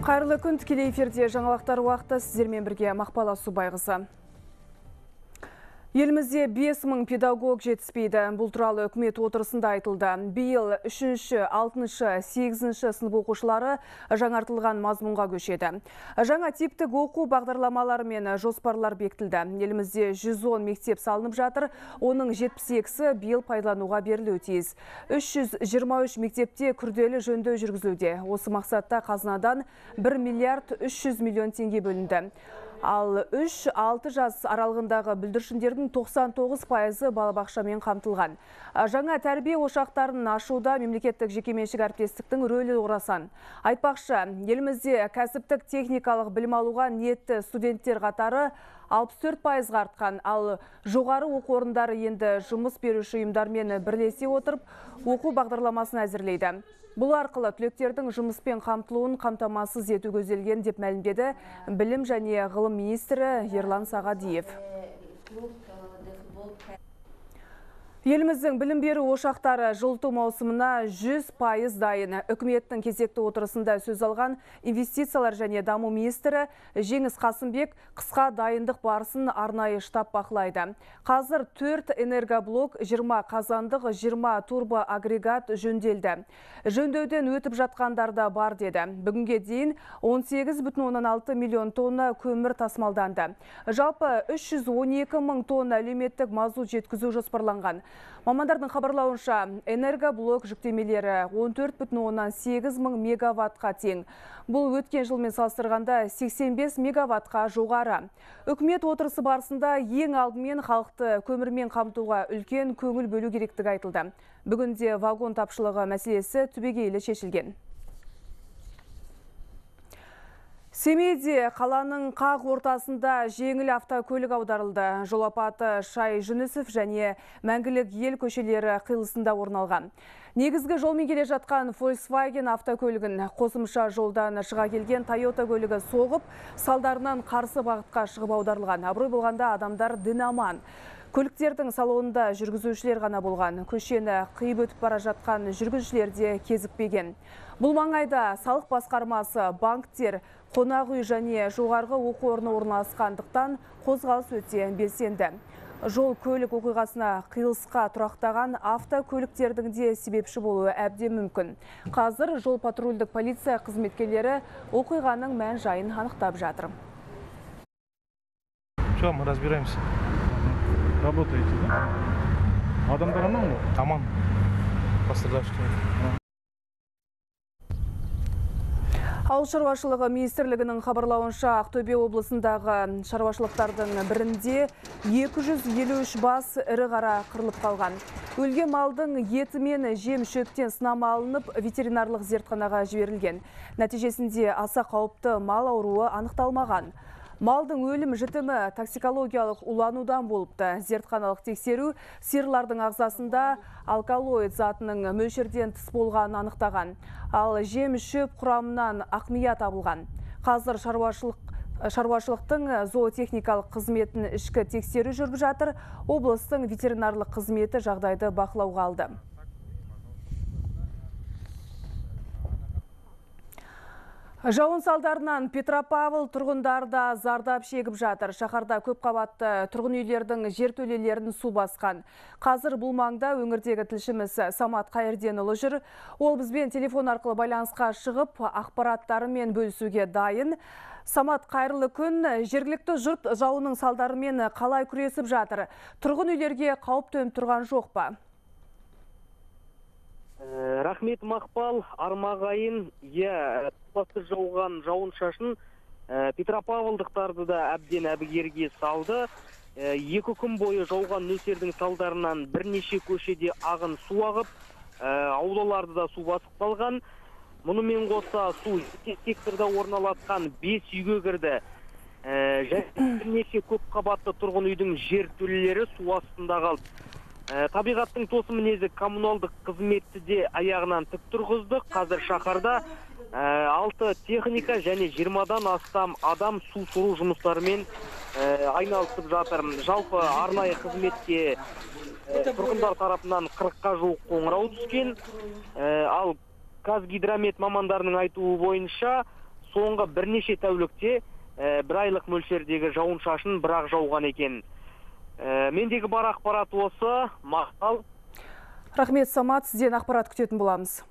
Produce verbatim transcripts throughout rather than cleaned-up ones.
Қайырлы күн, тікелей эфирде жаңалықтар уақыты, сіздермен бірге Мақпала Субайқызы. Елімізде бес мың педагог жетіспейді. Бұл туралы үкімет отырысында айтылды. Биыл үшінші, алтыншы, сегізінші сынып оқушылары жаңартылған мазмұнға көшеді. Жаңа типтік оқу бағдарламалары мен жоспарлар бекітілді. Елімізде жүз он мектеп салынып жатыр, оның жетпіс екісі биыл пайдалануға берілуі тиіс. үш жүз жиырма үш мектепте күрделі жөндеу жүргізілуде. Осы мақсатта қазынадан бір миллиард үш жүз миллион теңге бөлінді. Ал үш алты жас аралығындағы бүлдіршіндердің тоқсан тоғыз пайызы балабақшамен қамтылған. Жаңа тәрбие ошақтарын ашуда мемлекеттік жекеменшік әріптестіктің рөлі орасан. Айтпақшы, елімізде кәсіптік техникалық білім алуға ниетті студенттер қатары алпыс төрт пайызға артқан, ал жоғары оқу орындары енді жұмыс беруші ұйымдармен бірлесе отырып, оқу бағдарламасын әзірлейді. Бұл арқылы түлектердің жұмыспен қамтылуын қамтамасыз ету көзделген деп мәлімдеді Білім және ғылым министрі Ерлан Сағадиев. Еліміздің білім беру ошақтары жылыту маусымына жүз пайыз дайын. Үкіметтің кезекті отырысында сөз алған инвестициялар және даму министрі Жеңіс Қасымбек қысқа дайындық барысын арнайы штаб бақылайды. Қазір төрт энергоблок, жиырма қазандық, жиырма турбоагрегат жөнделді. Жөндеуден өтіп жатқандарда бар деді. Бүгінге дейін он сегіз бүтін оннан алты миллион тонна көмір тасымалданды. Жалпы үш жүз он екі мың тонна әлеуметтік мазут жеткізу жоспарланған. Мамандардың хабарлауынша, энергоблок жүктемелері он төрт бүтін оннан сегіз мың мегаваттқа тең. Бұл өткен жылмен салыстырғанда сексен бес мегаваттқа жоғары. Үкімет отырысы барысында ең алдымен халықты көмірмен қамтуға үлкен көңіл бөлу керектігі айтылды. Бүгінде вагон тапшылығы мәселесі түбегейлі шешілген. Семейде қаланың қақ ортасында жеңіл автокөлік аударылды. Жол апаты Шай Жүнісов және Мәңгілік ел көшелері қиылысында орын алған. Негізгі жолмен келе жатқан Volkswagen автокөлігін қосымша жолдан шыға келген Toyota көлігі соғып, салдарынан қарсы бағытқа шығып аударылған. Абырой болғанда адамдар дін аман. Көліктердің салонында жүргізушілер ғана болған. Көшені қиып өтіп бара жатқан жүргізушілер де кезікпеген. Бұл маңайда салық басқармасы, банктер, қонақ үй және жоғарғы оқу орны орналасқандықтан қозғалыс өте белсенді. Жол көлік оқиғасына қиылысқа тұрақтаған автокөліктердің де себепші болуы әбден мүмкін. Қазір жол патрульдік полиция қызметкерлері оқиғаның мән жайын анықтап жатыр. Что, мы разбираемся. Работаете, да? Адамдар аман ғой? Аман. Пострадавший. Ауыл шаруашылығы министрлігінің хабарлауынша Ақтөбе облысындағы шаруашылықтардың бірінде екі жүз елу үш бас ірі қара қырылып қалған. Өлген малдың еті мен жем шөптен сынама алынып, ветеринарлық зертханаға жіберілген. Нәтижесінде аса қауіпті мал ауруы анықталмаған. Малдың өлім жітімі токсикологиялық уланудан болыпты. Зертханалық тексеру сиырлардың ағзасында алкалоид затының мөлшерден тыс болғанын анықтаған. Ал жем шөп құрамынан ақмия табылған. Қазір шаруашылық Шаруашылықтың зоотехникалық қызметін ішкі тексеру жүріп жатыр. Облыстың ветеринарлық қызметі жағдайды бақылауға алды. Жауын салдарынан Петропавл тұрғындарда зардап шегіп жатыр. Шаһарда көп қабатты тұрғын үйлердің жертөлелерін су басқан. Қазір бұл маңда өңірдегі тілшіміз Самат Қайырденұлы жүр. Ол бізбен телефон арқылы байланысқа шығып, ақпараттарымен бөлісуге дайын. Самат, қайырлы күн. Жергілікті жұрт жауынның салдарымен қалай күресіп жатыр? Тұрғын үйлерге қауіп төніп тұрған жоқ па? Рахмет, Мақпал, армағайын, е, тұласы жауған жауын шашын Петропавлдықтарды да әбден әбігерге салды. Екі күн бойы жауған нөсердің салдарынан бірнеше көшеде ағын су ағып, аулаларды да су басып қалған. Мұнымен қоса су секторда орналасқан бес үйге кірді. Және бірнеше көп қабатты тұрғын үйдің жертөлелері су астында қалды. Табиғаттың тосы мінезі коммуналдық қызметті де аяғынан тік тұрғызды. Қазір шаһарда алты техника және жиырмадан астам адам су сору жұмыстарымен айналысып жатыр. Жалпы арнайы қызметке тұрғындар тарапынан қырыққа жуық қоңырау түскен. Ал Қазгидромет мамандарының айтуы бойынша соңғы бірнеше тәулікте бір айлық мөлшердегі жауын шашын бірақ жауған екен. Мендегі бар ақпарат осы. Мақпал. Рахмет, Самат, сізден ақпарат күтетін боламыз.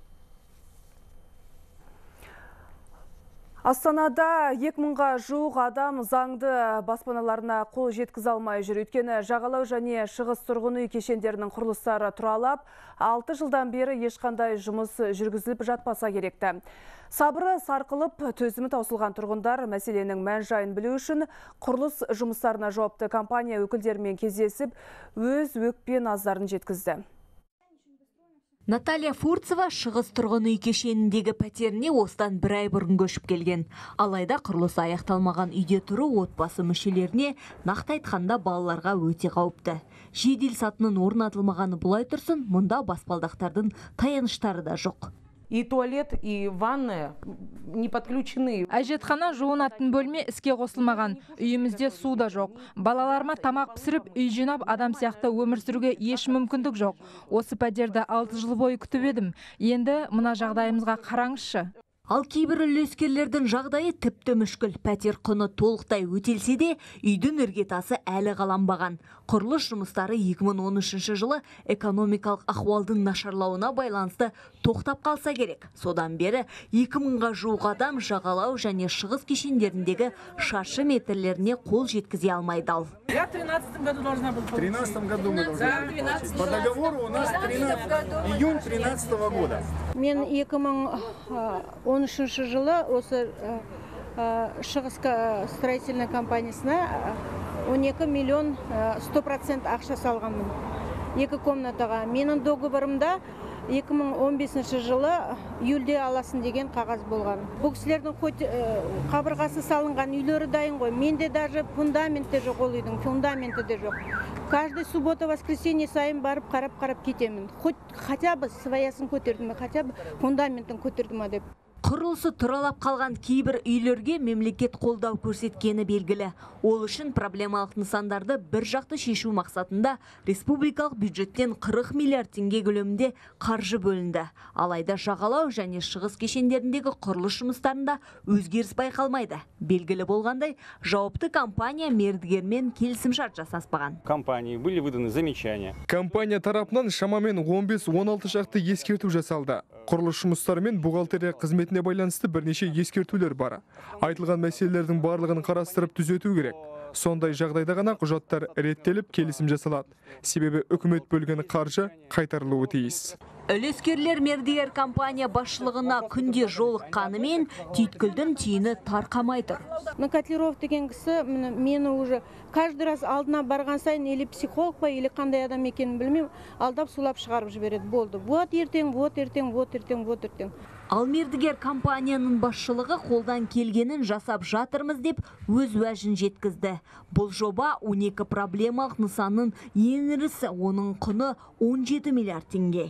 Астанада екі мыңға жуық адам заңды баспаналарына қол жеткізе алмай жүр. Өйткені жағалау және шығыс тұрғын үй кешендерінің құрылыстары тұралап, алты жылдан бері ешқандай жұмыс жүргізіліп жатпаса керекті. Сабыры сарқылып, төзімі таусылған тұрғындар мәселенің мән жайын білу үшін құрылыс жұмыстарына жауапты компания өкілдерімен кездесіп, өз өкпе наздарын жеткізді. Наталья Фурцева шығыс тұрғын үй кешеніндегі пәтеріне осыдан бір ай бұрын көшіп келген. Алайда құрылысы аяқталмаған үйде тұру отбасы мүшелеріне, нақты айтқанда балаларға өте қауіпті. Жедел сатының орнатылмағаны бұлай тұрсын, мұнда баспалдақтардың таяныштары да жоқ. И туалет, и ванная не подключены. Әжетхана жуынатын бөлме іске қосылмаған. Үйімізде су да жоқ. Балаларыма тамақ пісіріп, үй жинап, адам сияқты өмір сүруге еш мүмкіндік жоқ. Осы пәтерді алты жыл бойы күтіп едім. Енді мына жағдайымызға қараңызшы. Ал кейбір үлескерлердің жағдайы тіпті мүшкіл. Пәтер құны толықтай өтелсе де, үйдің іргетасы әлі қаланбаған. Құрылыс жұмыстары екі мың он үшінші жылы экономикалық ахуалдың нашарлауына байланысты тоқтап қалса керек. Содан бері екі мыңға жуық адам жағалау және шығыс кешендеріндегі шаршы метрлеріне қол жеткізе алмай дал. Я в тринадцатом году должна была. В тринадцатом году мы должны. По договору у нас июнь тринадцатого года. Мен екі мың он үшінші жылы осы шығыс строительный компаниясына он екі миллион сто процент ақша салғанмын. Екі комнатаға. Менің договорымда екі мың он бесінші жылы июльде аласын деген қағаз болған. Бұл кісілердің қабырғасы салынған үйлері дайын ғой. Менде даже фундаменті жоқ, ол үйдің фундаменті де жоқ. Каждый суббота, воскресенье сайын барып қарап-қарап кетемін. Хоть хотя бы своясын көтердім, хотя бы фундаментін көтердім деп. Құрылысы тұралап қалған кейбір үйлерге мемлекет қолдау көрсеткені белгілі. Ол үшін проблемалық нысандарды бір жақты шешу мақсатында республикалық бюджеттен қырық миллиард теңге көлемінде қаржы бөлінді. Алайда жағалау және шығыс кешендеріндегі құрылыс жұмыстарында өзгеріс байқалмайды. Белгілі болғандай, жауапты компания мердігермен келісімшарт жасаспаған. Компании были выданы замечания. Компания тарапынан шамамен он бес он алты шақты ескерту жасалды. Құрылыс жұмыстары мен бухгалтерия қызметіне байланысты бірнеше ескертулер бар. Айтылған мәселелердің барлығын қарастырып түзету керек. Сондай жағдайда ғана құжаттар реттеліп келісім жасалады. Себебі үкімет бөлген қаржы қайтарылуы тиіс. Үлескерлер мердігер компания басшылығына күнде жолыққанымен түйткілдің түйіні тарқамай тұр. Накатлиров деген кісі мені уже каждый раз алдына барған сайын или психолог па, или қандай адам екенін білмеймін, алдап сулап шығарып жібереді. Болды. Вот ертең, вот ертең, вот ертең, вот ертең. Ал мердігер компанияның басшылығы қолдан келгенін жасап жатырмыз деп өз уәжін жеткізді. Бұл жоба он екі проблемалық нысанның ең ірісі, оның құны он жеті миллиард теңге.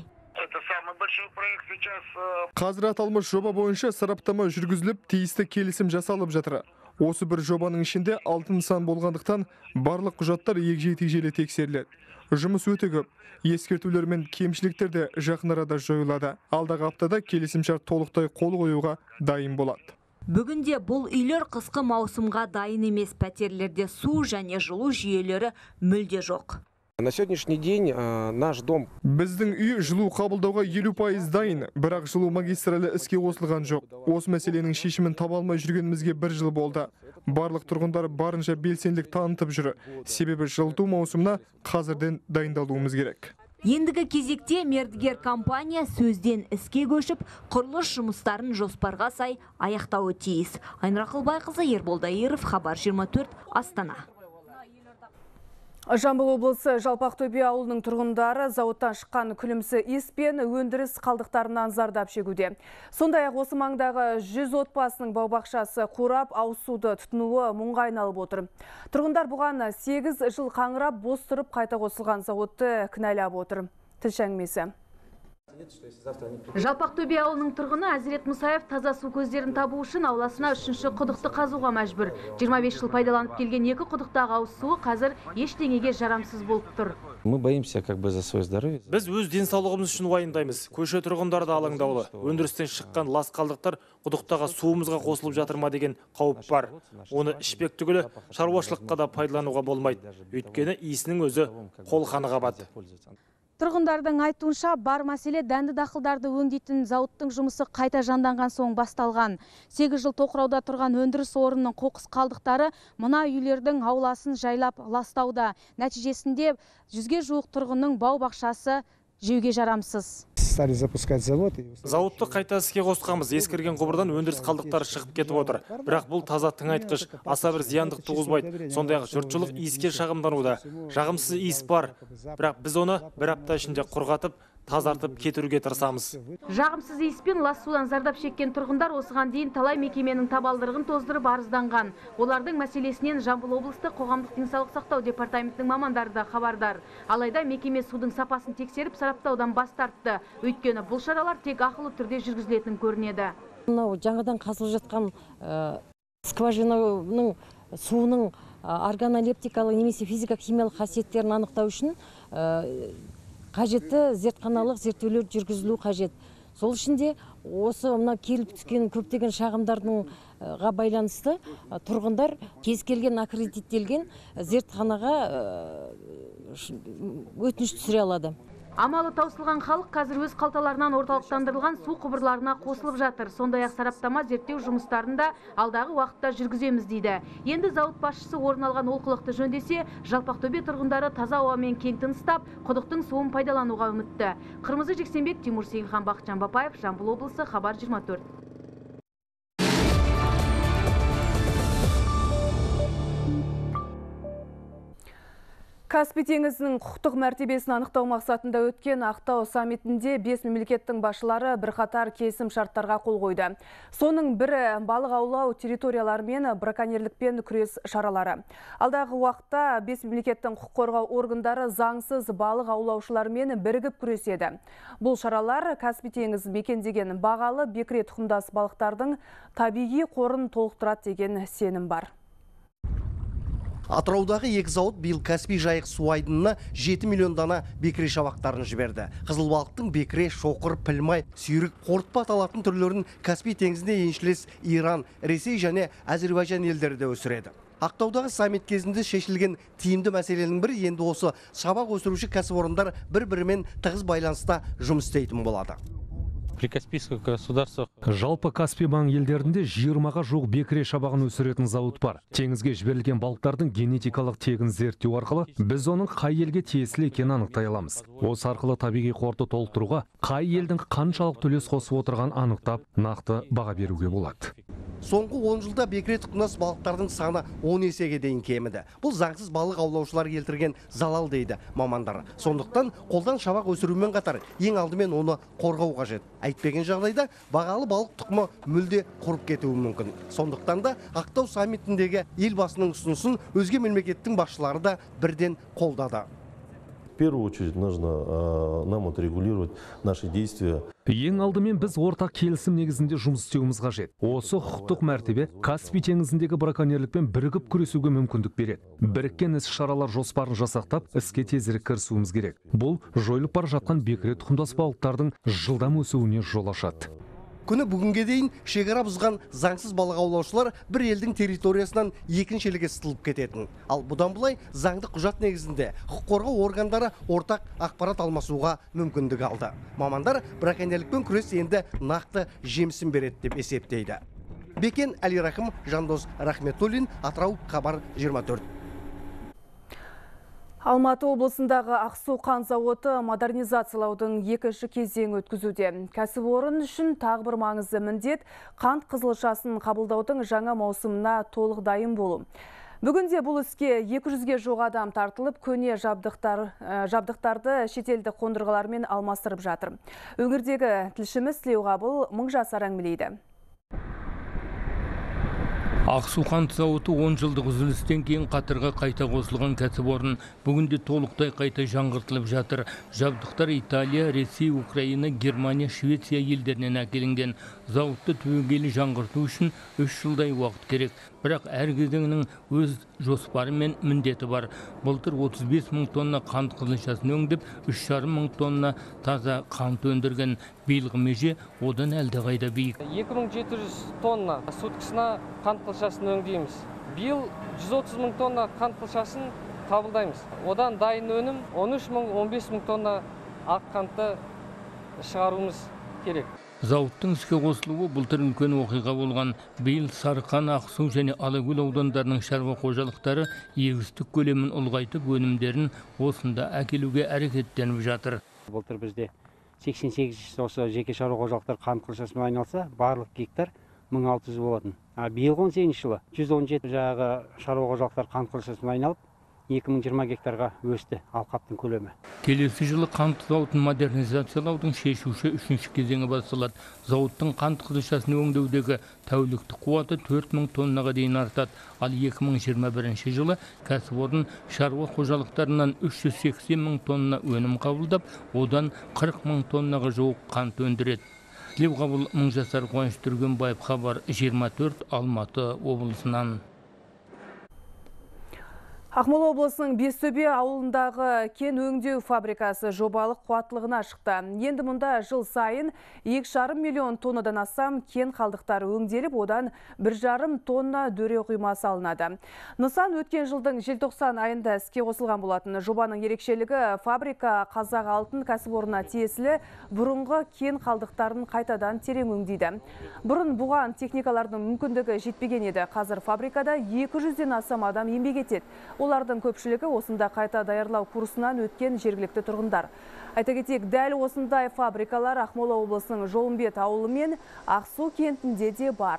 Қазір аталмыш жоба бойынша сараптама жүргізіліп, тиісті келісім жасалып жатыр. Осы бір жобаның ішінде алты нысан болғандықтан барлық құжаттар егжей-тегжейлі тексеріледі. Жұмыс өте көп. Ескертулер мен кемшіліктер де жақын арада жойылады. Алдағы аптада келісімшарт толықтай қол қоюға дайын болады. Бүгінде бұл үйлер қысқы маусымға дайын емес, пәтерлерде су және жылу жүйелері мүлде жоқ. На сегодняшний день наш дом. Біздің үй жылу қабылдауға елу пайыз дайын, бірақ жылу магистралі іске қосылған жоқ. Осы мәселенің шешімін таба алмай жүргенімізге бір жыл болды. Барлық тұрғындар барынша белсенділік танытып жүр. Себебі жылыту маусымына қазірден дайындалуымыз керек. Ендігі кезекте мердігер компания сөзден іске көшіп, құрылыс жұмыстарын жоспарға сай аяқтауы тиіс. Айнұр Ақылбайқызы, Ербол Дайыров, Хабар жиырма төрт, Астана. Жамбыл облысы Жалпақтөбе ауылының тұрғындары зауыттан шыққан күлімсі иіс пен өндіріс қалдықтарынан зардап шегуде. Сондай-ақ осы маңдағы жүз отбасының бау-бақшасы қурап, ауызсуды тұтынуы мұңға айналып отыр. Тұрғындар бұған сегіз жыл қаңырап, бос тұрып қайта қосылған зауытты кінәлап отыр. Тілші әңгімесі. Жалпақтөбе ауылының тұрғыны Әзірет Мұсаев таза су көздерін табу үшін ауласына үшінші құдықты қазуға мәжбүр. жиырма бес жыл пайдаланып келген екі құдықтағы ауыз суы қазір ештеңеге жарамсыз болып тұр. Мы боимся как бы за свое здоровье. Біз өз денсаулығымыз үшін уайымдаймыз. Көше тұрғындары да алаңдаулы. Өндірістен шыққан лас қалдықтар құдықтағы суымызға қосылып жатыр ма деген қауіп бар. Оны ішпек түгілі шаруашылыққа да пайдалануға болмайды. Өйткені иісінің өзі қолқаны қабады. Тұрғындардың айтуынша бар мәселе дәнді дақылдарды өңдейтін зауыттың жұмысы қайта жанданған соң басталған. сегіз жыл тоқырауда тұрған өндіріс орнының қоқыс қалдықтары мына үйлердің ауласын жайлап ластауда. Нәтижесінде жүзге жуық тұрғынның бау-бақшасы жеуге жарамсыз. Зауытты қайта іске қосқанбыз. Ескірген құбырдан өндіріс қалдықтары шығып кетіп отыр. Бірақ бұл таза тыңайтқыш, аса бір зияндық туғызбайды. Сондай-ақ жұртшылық иіске шағымдануда. Жағымсыз иіс бар. Бірақ біз оны бір апта ішінде құрғатып, тазартып кетіруге тырысамыз. Жағымсыз иіспен лас судан зардап шеккен тұрғындар осыған дейін талай мекеменің табалдырығын тоздырып арызданған. Олардың мәселесінен Жамбыл облыстық қоғамдық денсаулық сақтау департаментінің мамандары да хабардар. Алайда мекеме судың сапасын тексеріп сараптаудан бас тартты. Өйткені бұл шаралар тек ақылы түрде жүргізілетін көрінеді. Мынау жаңадан қазылып жатқан скважинаның суының органолептикалық немесе физика-химиялық қасиеттерін анықтау үшін қажетті зертханалық зерттеулер жүргізілу қажет. Сол ішінде осы мына келіп түскен көптеген шағымдарға байланысты тұрғындар кез келген аккредиттелген зертханаға өтініш түсіре алады. Амалы таусылған халық қазір өз қалталарынан орталықтандырылған су құбырларына қосылып жатыр. Сондай-ақ сараптама зерттеу жұмыстарында алдағы уақытта жүргіземіз дейді. Енді зауыт басшысы орын алған олқылықты жөндесе, Жалпақтөбе тұрғындары таза ауамен кең тыныстап, құдықтың суын пайдалануға үмітті. Қырмызы Жексенбек, Тимур Сейілхан, Бақытжан Бапаев, Жамбыл облысы, Хабар жиырма төрт. Каспий теңізінің құқықтық мәртебесін анықтау мақсатында өткен Ақтау саммитінде бес мемлекеттің басшылары бірқатар келісім шарттарға қол қойды. Соның бірі балық аулау территориялары мен браконьерлікпен күрес шаралары. Алдағы уақытта бес мемлекеттің құқық қорғау органдары заңсыз балық аулаушылармен бірігіп күреседі. Бұл шаралар Каспий теңізі мекендеген бағалы бекіре тұқымдас балықтардың табиғи қорын толықтырады деген сенім бар. Атыраудағы екі зауыт биыл Каспий жайық су айдынына жеті миллион дана бекіре шабақтарын жіберді. Қызыл балықтың бекіре, шоқыр, пілмай, сүйрік, қорытпа аталатын түрлерін Каспий теңізінде еншілес Иран, Ресей және Әзербайжан елдері де өсіреді. Ақтаудағы саммит кезінде шешілген тиімді мәселенің бірі енді осы шабақ өсіруші кәсіпорындар бір-бірімен тығыз байланыста жұмыс істейтін болады. Жалпы Каспий маң елдерінде жиырмаға жуық бекіре шабағын өсіретін зауыт бар. Теңізге жіберілген балықтардың генетикалық тегін зерттеу арқылы біз оның қай елге тиесілі екенін анықтай аламыз. Осы арқылы табиғи қорды толықтыруға қай елдің қаншалықты үлес қосып отырғанын анықтап, нақты баға беруге болады. Соңғы он жылда бекіре тұқымдас балықтардың саны он есеге дейін кеміді. Бұл заңсыз балық аулаушылар келтірген залал дейді мамандар. Сондықтан қолдан шабақ өсірумен қатар ең алдымен оны қорғау қажет. Әйтпеген жағдайда бағалы балық тұқымы мүлде құрып кетуі мүмкін. Сондықтан да Ақтау саммитіндегі елбасының ұсынысын өзге мемлекеттің басшылары да бірден қолдады. В первую очередь нужно нам отрегулировать наши действия. Ең алдымен біз ортақ келісім негізінде жұмыс істеуіміз қажет. Осы құқықтық мәртебе Каспий теңізіндегі браконьерлікпен бірігіп күресуге мүмкіндік береді. Біріккен іс-шаралар жоспарын жасақтап, іске тезірек кірісуіміз керек. Бұл жойылып бара жатқан бекіре тұқымдас балықтардың жылдам өсуіне жол ашады. Күні бүгінге дейін шекара бұзған заңсыз балық аулаушылар бір елдің территориясынан екінші елге сытылып кететін. Ал бұдан былай заңды құжат негізінде құқық қорғау органдары ортақ ақпарат алмасуға мүмкіндік алды. Мамандар браконьерлікпен күрес енді нақты жемісін береді деп есептейді. Бекен Әлирахым, Жандос Рахметуллин, Атырау, Хабар жиырма төрт. Алматы облысындағы Ақсу қант зауыты модернизациялаудың екінші кезеңі өткізуде. Кәсіпорын үшін тағы бір маңызды міндет қант қызылшасын қабылдаудың жаңа маусымына толық дайын болу. Бүгінде бұл іске екі жүзге жуық адам тартылып, көне жабдықтар, жабдықтарды шетелдік қондырғылармен алмастырып жатыр. Өңірдегі тілшіміз Тілеуғабыл Мыңжасар әңгімелейді. Ақсу қант зауыты он жылдық үзілістен кейін қатарға қайта қосылған кәсіпорын бүгінде толықтай қайта жаңғыртылып жатыр. Жабдықтар Италия, Ресей, Украина, Германия, Швеция елдерінен әкелінген. Зауытты түбегейлі жаңғырту үшін үш жылдай уақыт керек. Бірақ әр кезеңнің өз жоспары мен міндеті бар. Былтыр отыз бес мың тонна қант қызылшасын өңдеп, үш жарым мың тонна таза қант өндірген. Биылғы меже одан әлдеқайда биік. екі мың жеті жүз тонна суткасына қант қызылшасын өңдейміз. Биыл жүз отыз мың тонна қант қызылшасын қабылдаймыз. Одан дайын өнім он үш мың он бес мың тонна ақ қантты шығаруымыз керек. Зауыттың іске қосылуы былтыр үлкен оқиға болған. Биыл Сарқан, Ақсу және Алакөл аудандарының шаруа қожалықтары егістік көлемін ұлғайтып, өнімдерін осында әкелуге әрекеттеніп жатыр. Былтыр бізде сексен сегіз осы жеке шаруа қожалықтар қант қызылшасымен айналса, барлық гектар мың алты жүз болатын. А биылғы он сегізінші жылы жүз он жеті жағы шаруа қожалықтар қант қызылшасымен айналып, екі мың жиырма гектарға өсті алқаптың көлемі. Келесі жылы қант зауытын модернизациялаудың шешуші үшінші кезеңі басталады. Зауыттың қант қызылшасын өңдеудегі тәуліктік қуаты төрт мың тоннаға дейін артады. Ал екі мың жиырма бірінші жылы кәсіпорын шаруа қожалықтарынан үш жүз сексен мың тонна өнім қабылдап, одан қырық мың тоннаға жуық қант өндіреді. Тілеуқабыл Мыңжасар, Қуаныш Түргенбаев, Хабар жиырма төрт, Алматы облысынан. Ақмола облысының Бестөбе ауылындағы кен өңдеу фабрикасы жобалық қуаттылығына шықты. Енді мұнда жыл сайын екі жарым миллион тоннадан астам кен қалдықтары өңделіп, одан бір жарым тонна дөре құйма салынады. Нысан өткен жылдың желтоқсан айында іске қосылған болатын. Жобаның ерекшелігі фабрика Қазақ алтын кәсіпорнына тиесілі бұрынғы кен қалдықтарын қайтадан терең өңдейді. Бұрын бұған техникалардың мүмкіндігі жетпеген еді. Қазір фабрикада екі жүзден астам адам еңбек етеді. Олардың көпшілігі осында қайта даярлау курсынан өткен жергілікті тұрғындар. Айта кетейік, дәл осындай фабрикалар Ақмола облысының Жолымбет ауылы мен Ақсу кентінде де бар.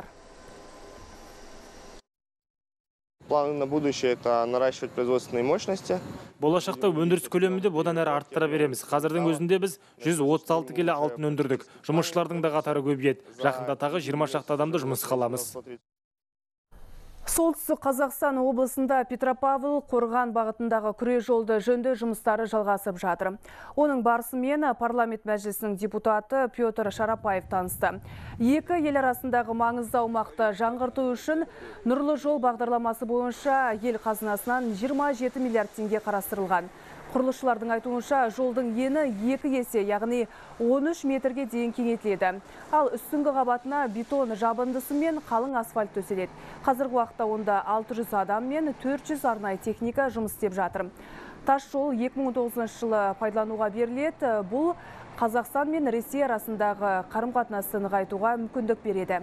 Планы на будущее – это наращивать производственные мощности. Болашақта өндіріс көлемін де одан әрі арттыра береміз. Қазірдің өзінде біз жүз отыз алты келі алтын өндірдік. Жұмысшылардың да қатары көбейеді. Жақында тағы жиырма шақты адамды жұмысқа аламыз. Солтүстік Қазақстан облысында Петропавл Қорған бағытындағы күре жолды жөндеу жұмыстары жалғасып жатыр. Оның барысымен парламент мәжілісінің депутаты Петр Шарапаев танысты. Екі ел арасындағы маңызды аумақты жаңғырту үшін Нұрлы жол бағдарламасы бойынша ел қазынасынан жиырма жеті миллиард теңге қарастырылған. Құрылысшылардың айтуынша жолдың ені екі есе, яғни он үш метрге дейін кеңейтіледі. Ал үстіңгі қабатына бетон жабындысы мен қалың асфальт төселеді. Қазіргі уақытта онда алты жүз адам мен төрт жүз арнайы техника жұмыс істеп жатыр. Тас жол екі мың он тоғызыншы жылы пайдалануға беріледі. Бұл Қазақстан мен Ресей арасындағы қарым-қатынасты нығайтуға мүмкіндік береді.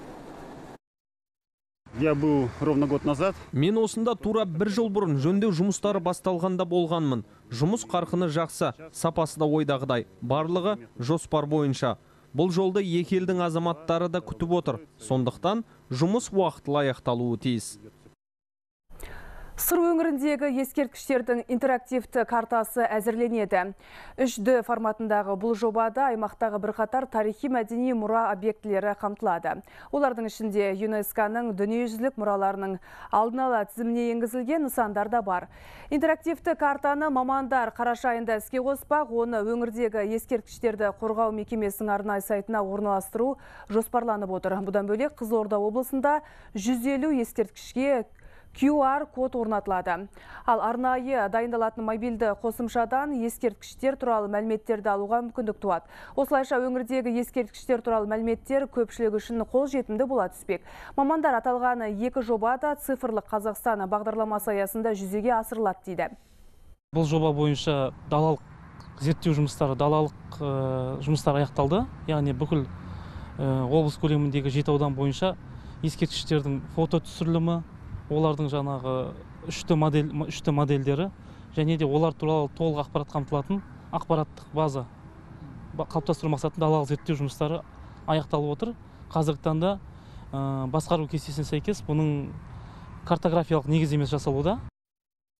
Я был ровно год назад. Мен осында тура бір жыл бұрын жөндеу жұмыстары басталғанда болғанмын. Жұмыс қарқыны жақсы, сапасы да ойдағыдай. Барлығы жоспар бойынша. Бұл жолды екі елдің азаматтары да күтіп отыр. Сондықтан жұмыс уақытылы аяқталуы тиіс. Сыр өңіріндегі ескерткіштердің интерактивті картасы әзірленеді. үш дэ форматындағы бұл жобада аймақтағы бірқатар тарихи мәдени мұра объектілері қамтылады. Олардың ішінде ЮНЕСКО-ның дүниежүзілік мұраларының алдын ала тізіміне енгізілген нысандар да бар. Интерактивті картаны мамандар қараша айында іске қоспақ, оны өңірдегі ескерткіштерді қорғау мекемесінің арнайы сайтына орналастыру жоспарланып отыр. Бұдан бөлек Қызылорда облысында жүз елу ескерткішке ку ар код орнатылады. Ал арнайы дайындалатын мобильді қосымшадан ескерткіштер туралы мәліметтерді алуға мүмкіндік туады. Осылайша өңірдегі ескерткіштер туралы мәліметтер көпшілік үшін қолжетімді бола түспек. Мамандар аталған екі жоба да цифрлық Қазақстан бағдарламасы аясында жүзеге асырылады дейді. Бұл жоба бойынша далалық зерттеу жұмыстары, далалық жұмыстар аяқталды. Яғни бүкіл облыс көлеміндегі жеті аудан бойынша ескерткіштердің фото түсірілімі, олардың жаңағы үшті модель, үшті модельдері және де олар туралы толық ақпарат қамтылатын ақпараттық база қалыптастыру мақсатында далалық зерттеу жұмыстары аяқталып отыр. Қазіргі таңда басқару кестесіне сәйкес бұның картографиялық негіздемесі жасалуда.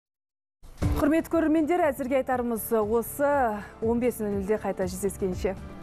Құрметті көрермендер, әзірге айтарымыз осы. он бес нөл нөлде қайта жүздескенше.